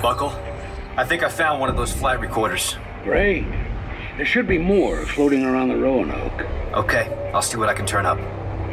Buckle, I think I found one of those flight recorders. Great. There should be more floating around the Roanoke. Okay, I'll see what I can turn up.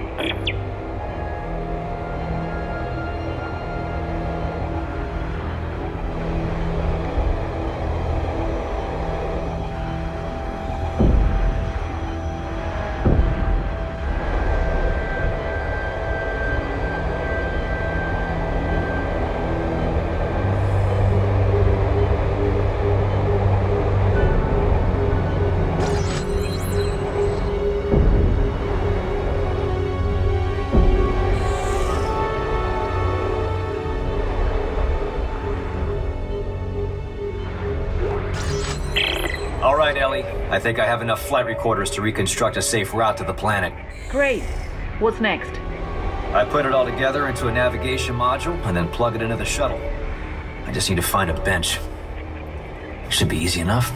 All right, Ellie. I think I have enough flight recorders to reconstruct a safe route to the planet. Great. What's next? I put it all together into a navigation module and then plug it into the shuttle. I just need to find a bench. Should be easy enough.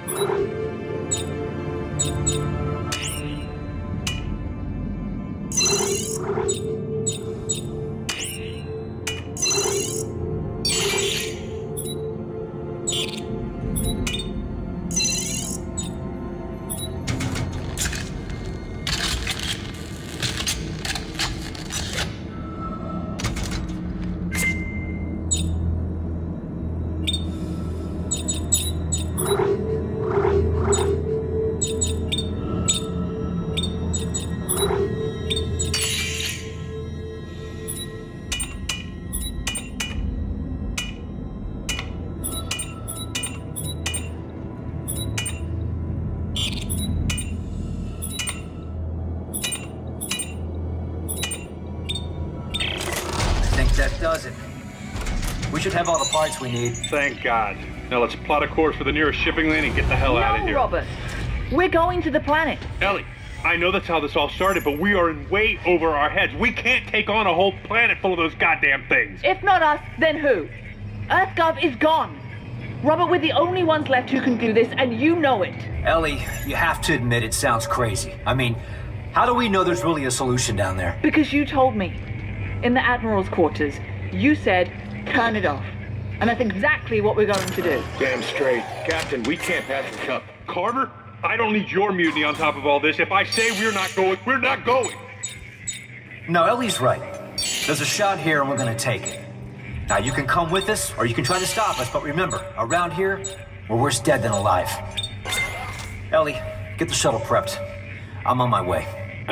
That does it. We should have all the parts we need. Thank God. Now let's plot a course for the nearest shipping lane and get the hell out of here. No, Robert. We're going to the planet. Ellie, I know that's how this all started, but we are in way over our heads. We can't take on a whole planet full of those goddamn things. If not us, then who? EarthGov is gone. Robert, we're the only ones left who can do this, and you know it. Ellie, you have to admit it sounds crazy. I mean, how do we know there's really a solution down there? Because you told me. In the Admiral's quarters, you said, turn it off. And that's exactly what we're going to do. Damn straight. Captain, we can't pass the cup. Carter, I don't need your mutiny on top of all this. If I say we're not going, we're not going. No, Ellie's right. There's a shot here and we're gonna take it. Now, you can come with us, or you can try to stop us, but remember, around here, we're worse dead than alive. Ellie, get the shuttle prepped. I'm on my way.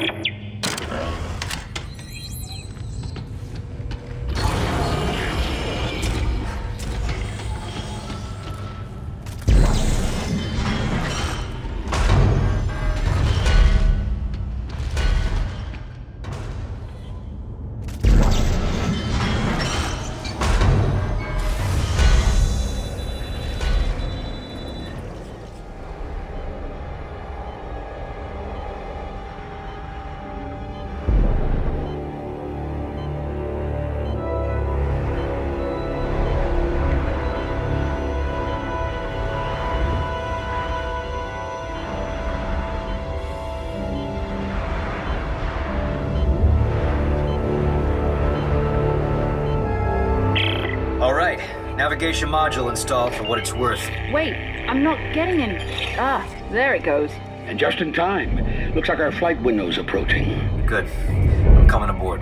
Navigation module installed for what it's worth. Wait, I'm not getting any. Ah, there it goes. And just in time. Looks like our flight window's approaching. Good. I'm coming aboard.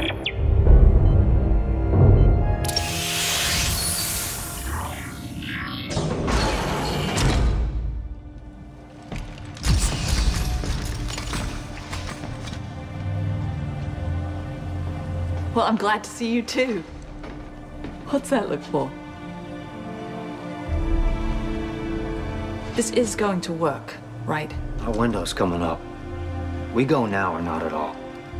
Well, I'm glad to see you too. What's that look for? This is going to work, right? Our window's coming up. We go now or not at all.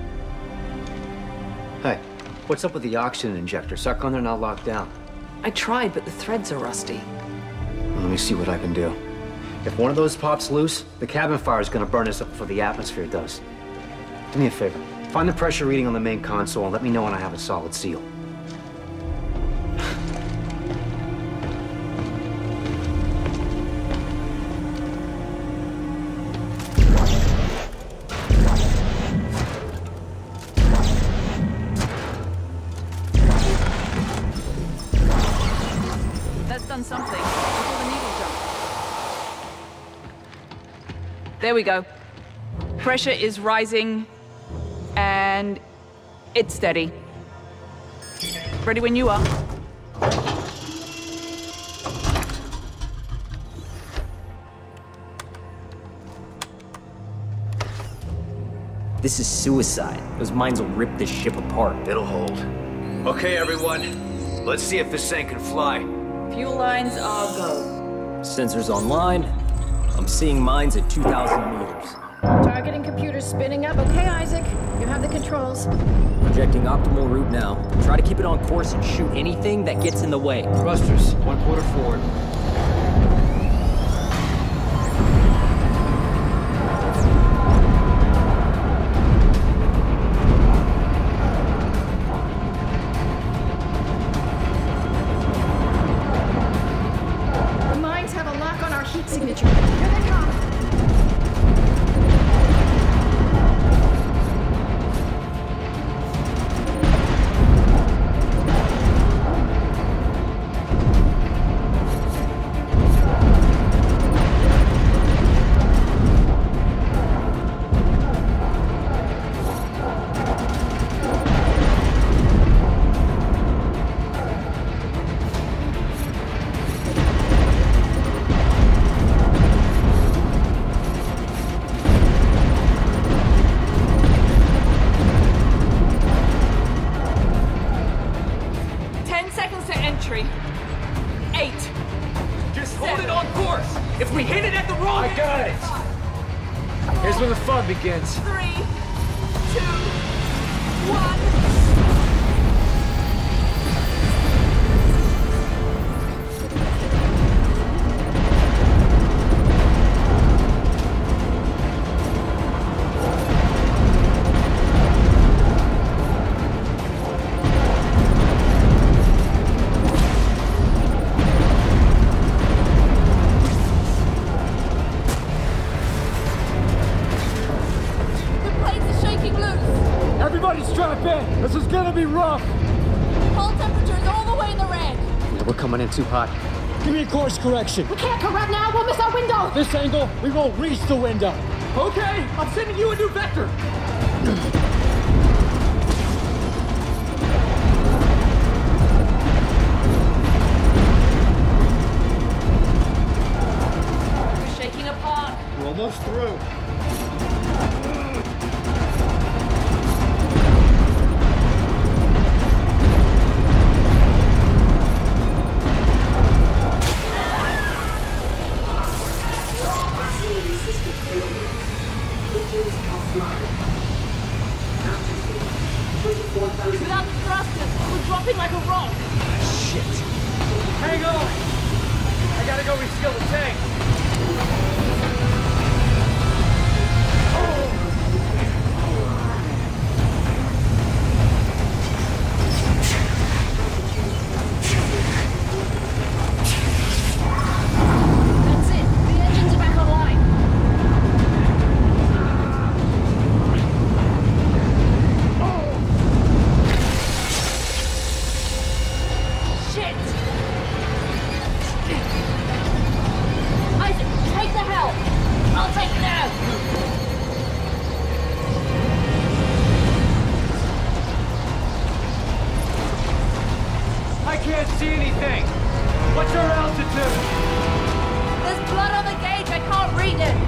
Hey, what's up with the oxygen injector? Suck on, they're not locked down. I tried, but the threads are rusty. Let me see what I can do. If one of those pops loose, the cabin fire is gonna burn us up before the atmosphere does. Do me a favor. Find the pressure reading on the main console and let me know when I have a solid seal. Something before the needle jump. There we go. Pressure is rising, and it's steady. Ready when you are. This is suicide. Those mines will rip this ship apart. It'll hold. Okay, everyone. Let's see if this thing can fly. Fuel lines are go. Sensors online. I'm seeing mines at 2,000 meters. Targeting computers spinning up. Okay, Isaac. You have the controls. Projecting optimal route now. Try to keep it on course and shoot anything that gets in the way. Thrusters, 1 quarter forward. The mines have a lock on our heat signature. Here they come. Begins. 3, 2, 1. This is gonna be rough! Hull temperature's all the way in the red. Yeah, we're coming in too hot. Give me a course correction. We can't correct now. We'll miss our window. This angle, we won't reach the window. Okay, I'm sending you a new vector. We're shaking apart. We're almost through. Without the thrusters, we're dropping like a rock. Shit. Hang on! I gotta go reskill the tank. That's it. The engines are back online. Shit! Isaac, take the helm. I'll take it now. I can't see anything! What's our altitude? There's blood on the gauge. I can't read it.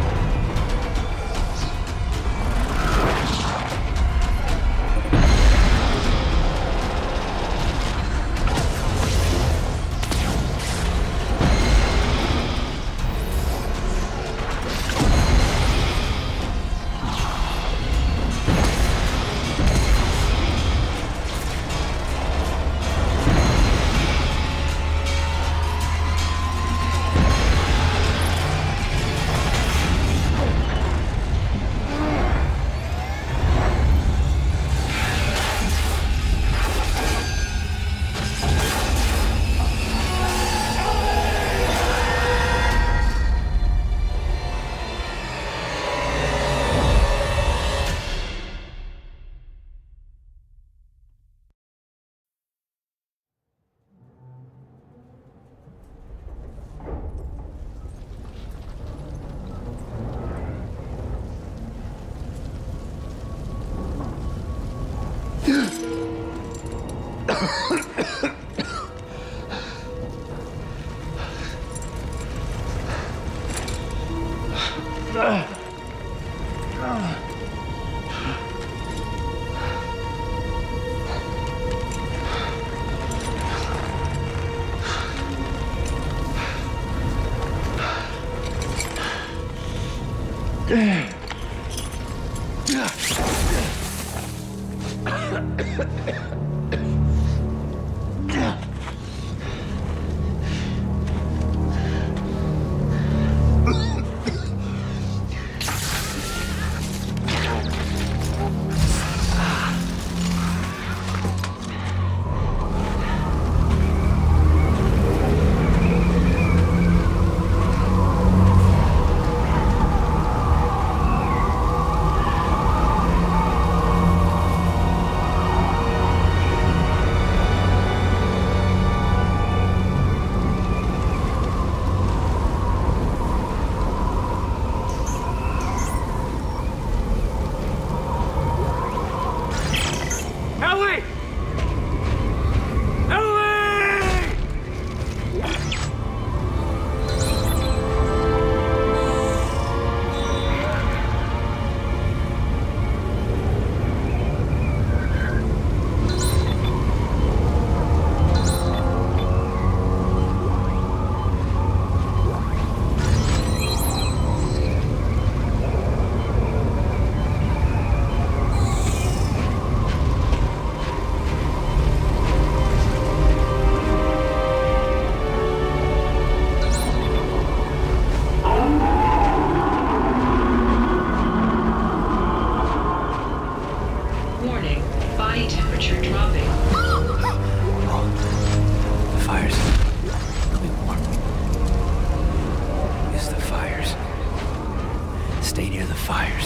fires.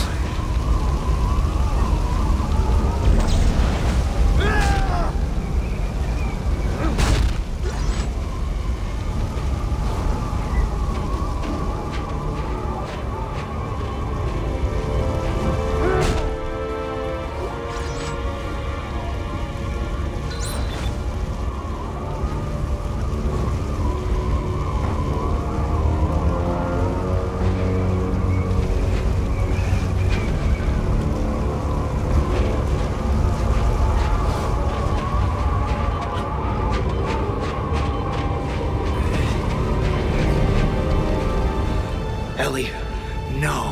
Ellie, no.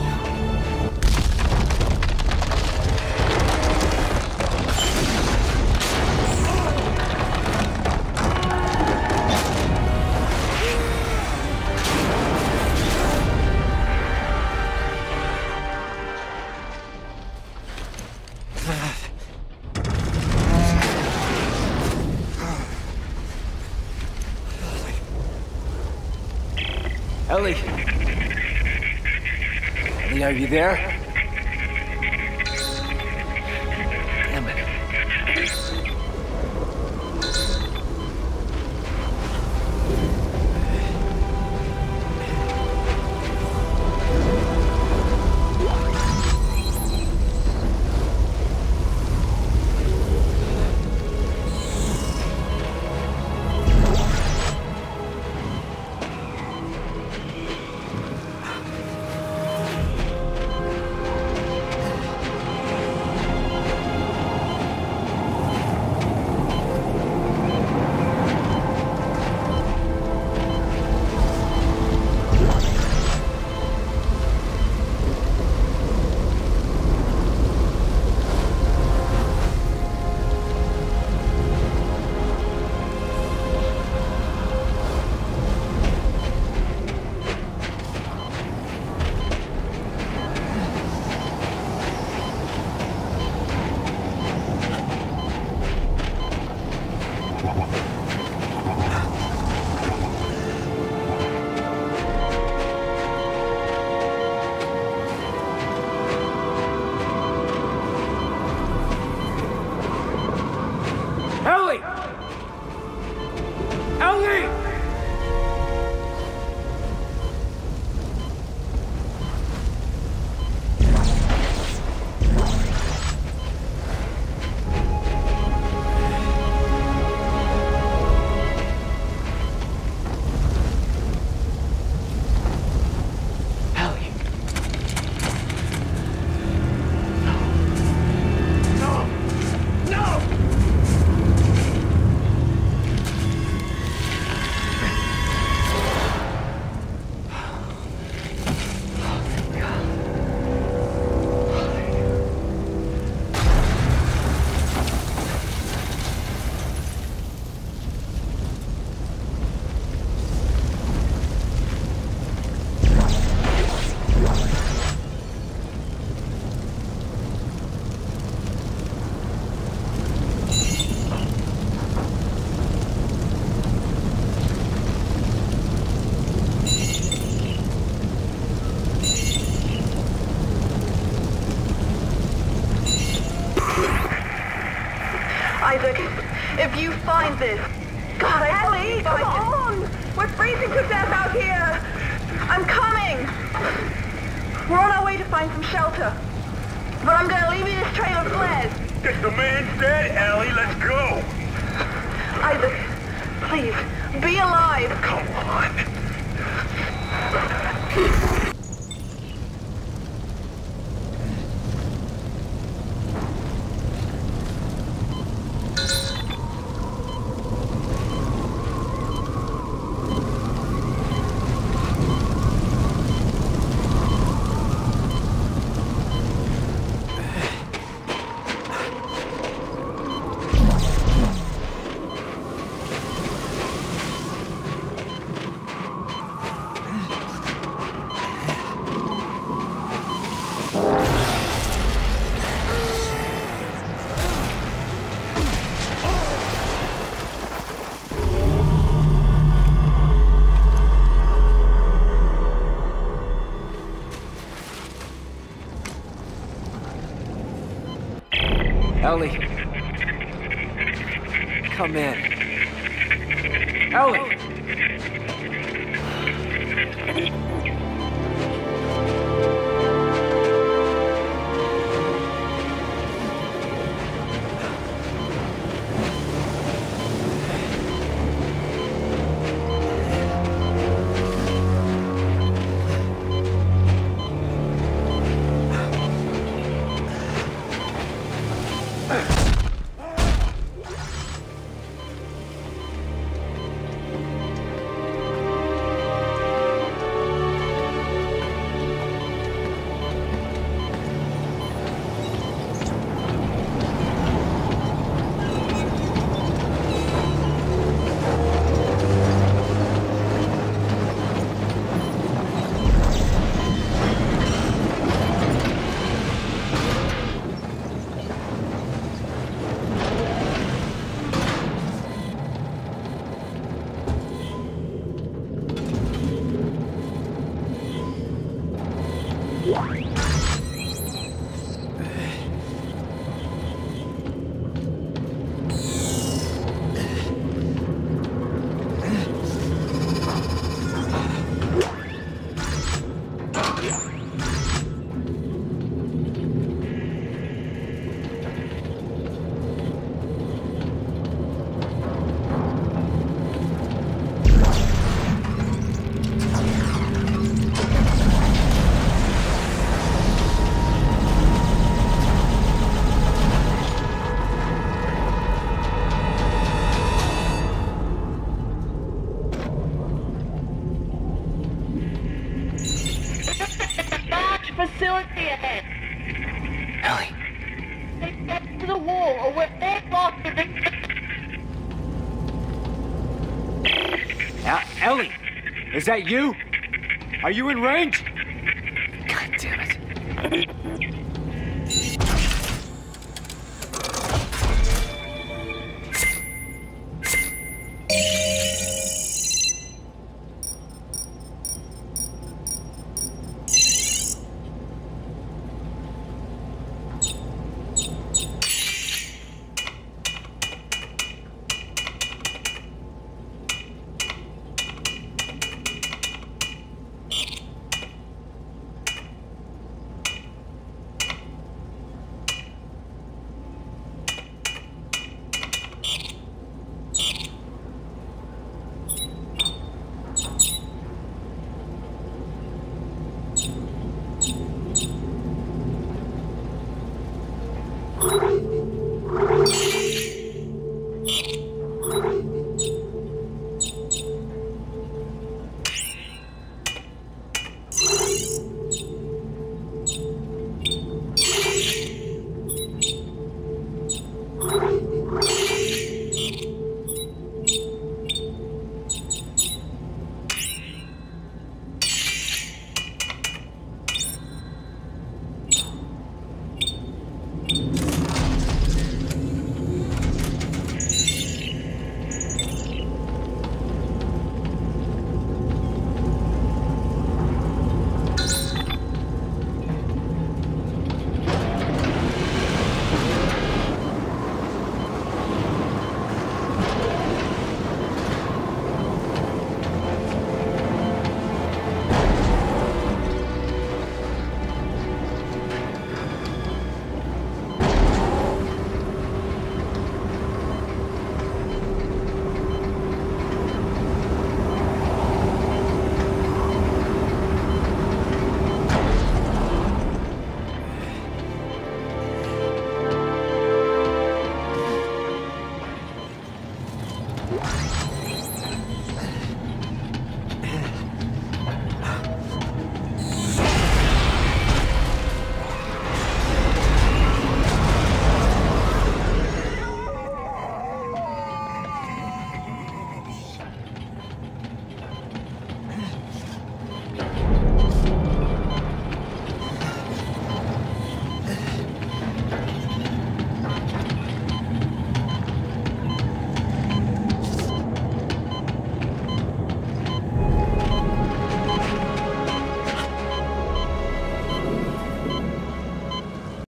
Ellie. Ellie, are you there? Damn it. Ellie! Ellie! Isaac, if you find this... God, Ellie, come on! We're freezing to death out here! I'm coming! We're on our way to find some shelter. But I'm gonna leave you this trail of flares. If the man's dead, Ellie, let's go! Isaac, please, be alive! Come on. Ellie. Come in. Ellie! Facility ahead. Ellie. Get to the wall, or we're all lost in Ellie! Is that you? Are you in range? God damn it.